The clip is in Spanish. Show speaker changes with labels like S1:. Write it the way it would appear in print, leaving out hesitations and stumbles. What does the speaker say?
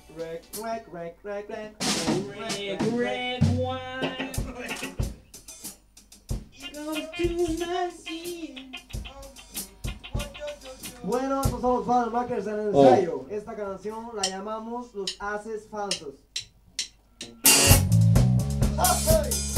S1: Red wine goes to my sea.
S2: Bueno, nosotros somos Fuddlemakers en el ensayo. Esta canción la llamamos Los Haces Falsos.